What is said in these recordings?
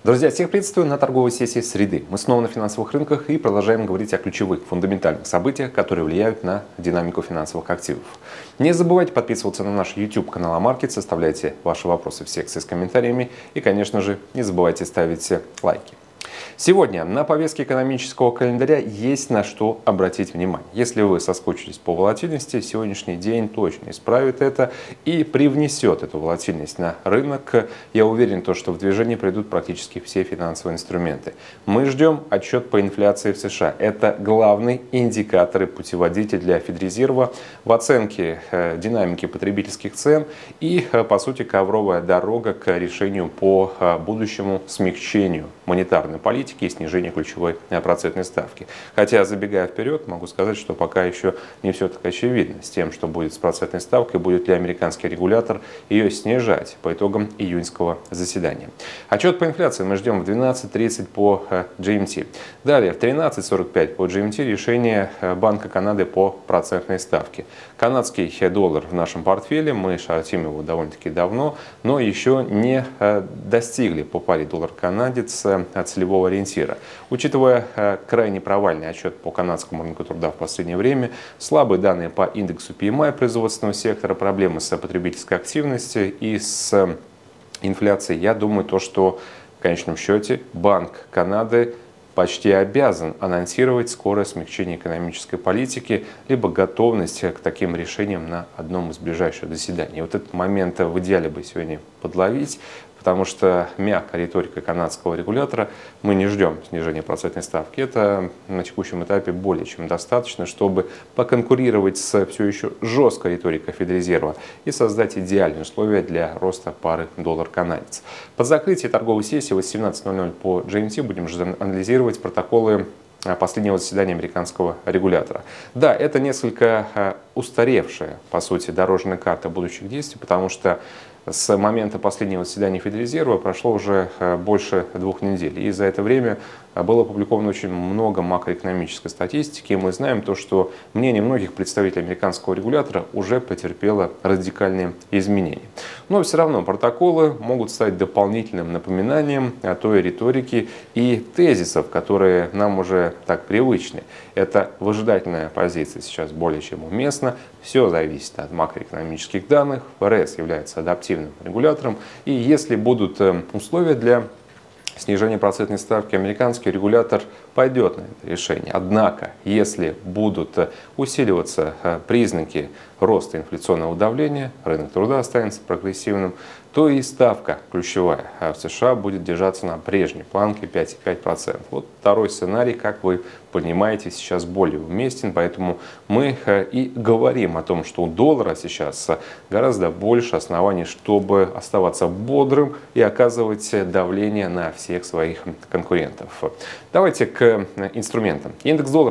Друзья, всех приветствую на торговой сессии среды. Мы снова на финансовых рынках и продолжаем говорить о ключевых фундаментальных событиях, которые влияют на динамику финансовых активов. Не забывайте подписываться на наш YouTube канал Амаркет, оставляйте ваши вопросы в секции с комментариями и, конечно же, не забывайте ставить лайки. Сегодня на повестке экономического календаря есть на что обратить внимание. Если вы соскучились по волатильности, сегодняшний день точно исправит это и привнесет эту волатильность на рынок. Я уверен, что в движение придут практически все финансовые инструменты. Мы ждем отчет по инфляции в США. Это главный индикатор и путеводитель для Федрезерва в оценке динамики потребительских цен и, по сути, ковровая дорога к решению по будущему смягчению монетарной политики и снижению ключевой процентной ставки. Хотя, забегая вперед, могу сказать, что пока еще не все так очевидно с тем, что будет с процентной ставкой, будет ли американский регулятор ее снижать по итогам июньского заседания. Отчет по инфляции мы ждем в 12:30 по GMT. Далее в 13:45 по GMT решение Банка Канады по процентной ставке. Канадский доллар в нашем портфеле, мы шортим его довольно-таки давно, но еще не достигли по паре доллар-канадец целевого ориентира. Учитывая крайне провальный отчет по канадскому рынку труда в последнее время, слабые данные по индексу PMI производственного сектора, проблемы с потребительской активностью и с инфляцией, я думаю, что в конечном счете Банк Канады почти обязан анонсировать скорое смягчение экономической политики, либо готовность к таким решениям на одном из ближайших заседаний. Вот этот момент в идеале бы сегодня подловить, потому что мягкая риторика канадского регулятора, мы не ждем снижения процентной ставки. Это на текущем этапе более чем достаточно, чтобы поконкурировать с все еще жесткой риторикой Федрезерва и создать идеальные условия для роста пары доллар-канадец. По закрытии торговой сессии в 18:00 по GMT будем же анализировать протоколы последнего заседания американского регулятора. Да, это несколько устаревшая, по сути, дорожная карта будущих действий, потому что с момента последнего заседания Федрезерва прошло уже больше 2 недель. И за это время было опубликовано очень много макроэкономической статистики. И мы знаем что мнение многих представителей американского регулятора уже потерпело радикальные изменения. Но все равно протоколы могут стать дополнительным напоминанием о той риторике и тезисов, которые нам уже так привычны. Это выжидательная позиция сейчас более чем уместна. Все зависит от макроэкономических данных. ФРС является адаптивным регулятором. И если будут условия для снижения процентной ставки, американский регулятор пойдет на это решение. Однако, если будут усиливаться признаки роста инфляционного давления, рынок труда останется прогрессивным, то и ставка ключевая в США будет держаться на прежней планке 5,5%. Вот второй сценарий, как вы понимаете, сейчас более уместен, поэтому мы и говорим о том, что у доллара сейчас гораздо больше оснований, чтобы оставаться бодрым и оказывать давление на всех своих конкурентов. Давайте к инструментам. Индекс доллара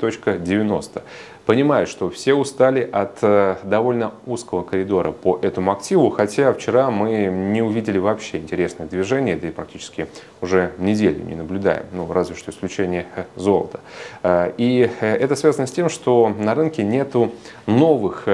103.90. Понимаю, что все устали от довольно узкого коридора по этому активу, хотя вчера мы не увидели вообще интересных движений, да и практически уже неделю не наблюдаем, разве что исключение золота. И это связано с тем, что на рынке нету новых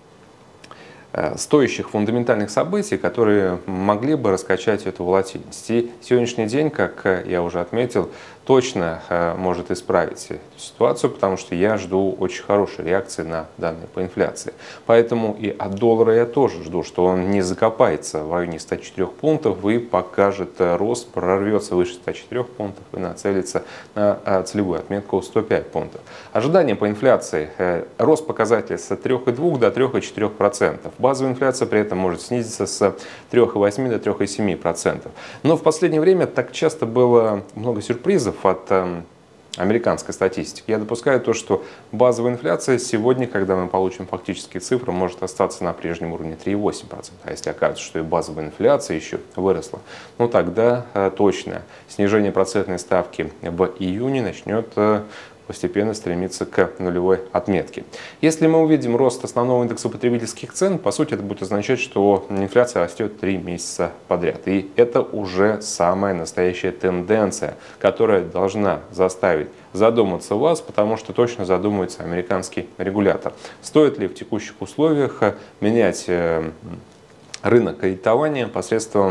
стоящих фундаментальных событий, которые могли бы раскачать эту волатильность. И сегодняшний день, как я уже отметил, точно может исправить эту ситуацию, потому что я жду очень хорошей реакции на данные по инфляции. Поэтому и от доллара я тоже жду, что он не закопается в районе 104 пунктов и покажет рост, прорвется выше 104 пунктов и нацелится на целевую отметку 105 пунктов. Ожидания по инфляции: рост показателя с 3,2 до 3,4%. Базовая инфляция при этом может снизиться с 3,8 до 3,7%. Но в последнее время так часто было много сюрпризов от американской статистики. Я допускаю что базовая инфляция сегодня, когда мы получим фактические цифры, может остаться на прежнем уровне 3,8%. А если окажется, что и базовая инфляция еще выросла, тогда точно снижение процентной ставки в июне начнет постепенно стремиться к нулевой отметке. Если мы увидим рост основного индекса потребительских цен, по сути это будет означать, что инфляция растет 3 месяца подряд. И это уже самая настоящая тенденция, которая должна заставить задуматься вас, потому что точно задумается американский регулятор. Стоит ли в текущих условиях менять рынок кредитования посредством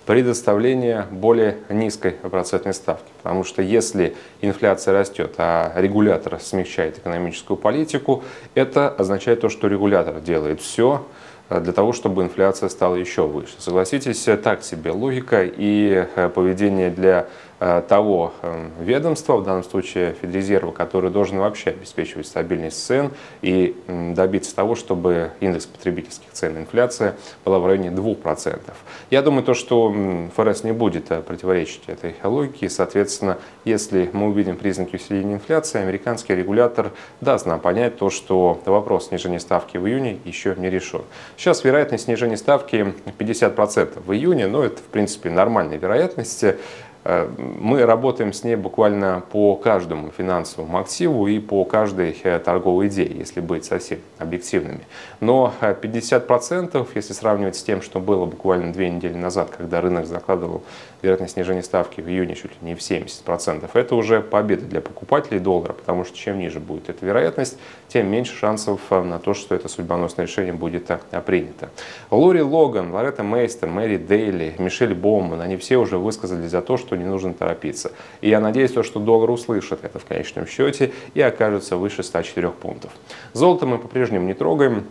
предоставление более низкой процентной ставки. Потому что если инфляция растет, а регулятор смягчает экономическую политику, это означает то, что регулятор делает все для того, чтобы инфляция стала еще выше. Согласитесь, так себе логика и поведение для того ведомства, в данном случае Федрезерва, который должен вообще обеспечивать стабильность цен и добиться того, чтобы индекс потребительских цен, инфляция была в районе 2%. Я думаю, то, что ФРС не будет противоречить этой логике, и, соответственно, если мы увидим признаки усиления инфляции, американский регулятор даст нам понять то, что вопрос снижения ставки в июне еще не решен. Сейчас вероятность снижения ставки 50% в июне, но это, в принципе, нормальная вероятность. Мы работаем с ней буквально по каждому финансовому активу и по каждой торговой идее, если быть совсем объективными. Но 50%, если сравнивать с тем, что было буквально 2 недели назад, когда рынок закладывал вероятность снижения ставки в июне чуть ли не в 70%, это уже победа для покупателей доллара, потому что чем ниже будет эта вероятность, тем меньше шансов на то, что это судьбоносное решение будет принято. Лори Логан, Лоретта Мейстер, Мэри Дейли, Мишель Боуман, они все уже высказались за то, что не нужно торопиться. И я надеюсь, что доллар услышит это в конечном счете и окажется выше 104 пунктов. Золото мы по-прежнему не трогаем.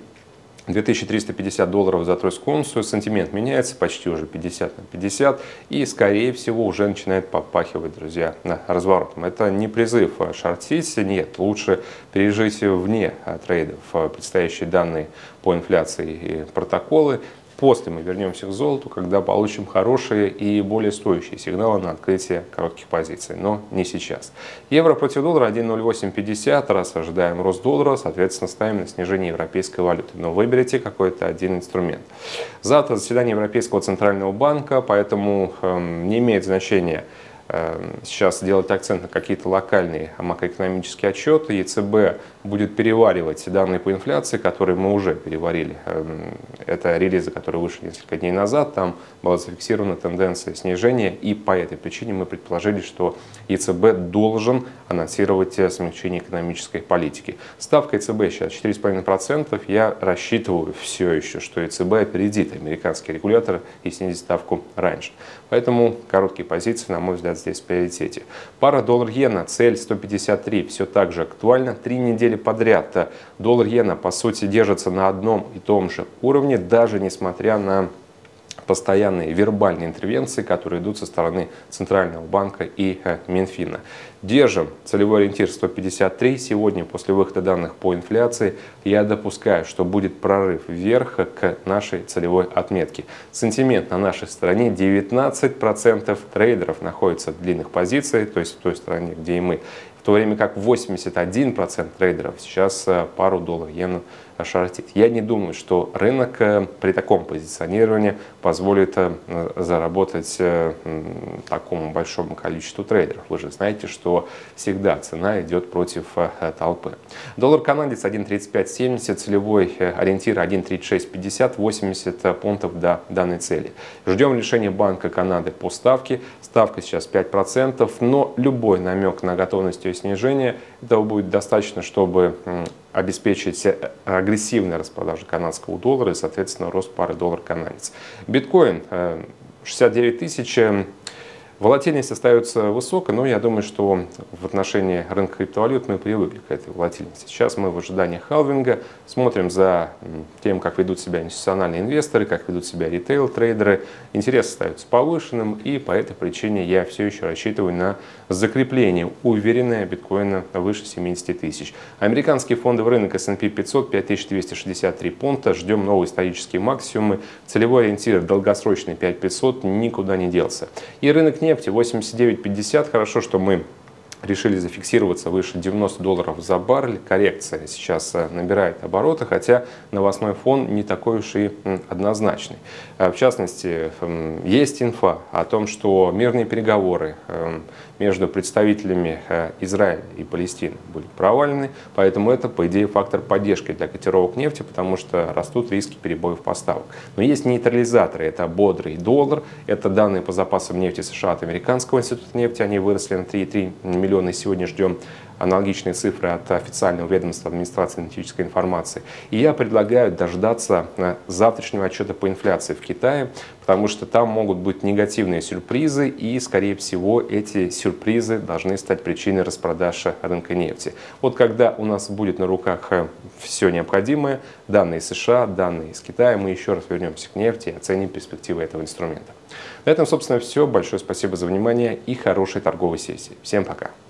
2350 долларов за тройскую унцию. Сантимент меняется почти уже 50 на 50 и, скорее всего, уже начинает попахивать, друзья, разворотом. Это не призыв шортить, нет, лучше пережить вне трейдов предстоящие данные по инфляции и протоколы. После мы вернемся к золоту, когда получим хорошие и более стоящие сигналы на открытие коротких позиций, но не сейчас. Евро против доллара 1.0850, раз ожидаем рост доллара, соответственно, ставим на снижение европейской валюты. Но выберите какой-то один инструмент. Завтра заседание Европейского центрального банка, поэтому не имеет значения сейчас делать акцент на какие-то локальные макроэкономические отчеты. ЕЦБ будет переваривать данные по инфляции, которые мы уже переварили. Это релизы, которые вышли несколько дней назад. Там была зафиксирована тенденция снижения. И по этой причине мы предположили, что ЕЦБ должен анонсировать смягчение экономической политики. Ставка ЕЦБ сейчас 4,5%. Я рассчитываю все еще, что ЕЦБ опередит американский регулятор и снизит ставку раньше. Поэтому короткие позиции, на мой взгляд, здесь в приоритете. Пара доллар-иена, цель 153, все так же актуально. 3 недели подряд доллар-иена, по сути, держится на одном и том же уровне, даже несмотря на постоянные вербальные интервенции, которые идут со стороны Центрального банка и Минфина. Держим целевой ориентир 153. Сегодня, после выхода данных по инфляции, я допускаю, что будет прорыв вверх к нашей целевой отметке. Сентимент на нашей стороне. 19% трейдеров находятся в длинных позициях, то есть в той стороне, где и мы. В то время как 81% трейдеров сейчас пару доллар-иену шортит. Я не думаю, что рынок при таком позиционировании позволит заработать такому большому количеству трейдеров. Вы же знаете, что всегда цена идет против толпы. Доллар-канадец 1.3570, целевой ориентир 1.3650, 80 пунктов до данной цели. Ждем решения Банка Канады по ставке. Ставка сейчас 5%, но любой намек на готовность ее снижения, этого будет достаточно, чтобы обеспечить агрессивную распродажу канадского доллара и, соответственно, рост пары доллар-канадец. Биткоин 69 тысяч. Волатильность остается высокой, но я думаю, что в отношении рынка криптовалют мы привыкли к этой волатильности. Сейчас мы в ожидании халвинга, смотрим за тем, как ведут себя институциональные инвесторы, как ведут себя ритейл-трейдеры. Интерес остается повышенным, и по этой причине я все еще рассчитываю на закрепление уверенное биткоина выше 70 тысяч. Американский фондовый рынок S&P 500 5263 пункта. Ждем новые исторические максимумы. Целевой ориентир долгосрочный 5500 никуда не делся. И рынок нефти 89.50. Хорошо, что мы решили зафиксироваться выше 90 долларов за баррель. Коррекция сейчас набирает обороты, хотя новостной фон не такой уж и однозначный. В частности, есть инфа о том, что мирные переговоры между представителями Израиля и Палестины были провалены, поэтому это, по идее, фактор поддержки для котировок нефти, потому что растут риски перебоев поставок. Но есть нейтрализаторы, это бодрый доллар, это данные по запасам нефти США от Американского института нефти, они выросли на 3,3 миллиона, и сегодня ждем аналогичные цифры от официального ведомства администрации аналитической информации. И я предлагаю дождаться завтрашнего отчета по инфляции в Китае, потому что там могут быть негативные сюрпризы, и, скорее всего, эти сюрпризы должны стать причиной распродаж рынка нефти. Вот когда у нас будет на руках все необходимое, данные из США, данные из Китая, мы еще раз вернемся к нефти и оценим перспективы этого инструмента. На этом, собственно, все. Большое спасибо за внимание и хорошей торговой сессии. Всем пока!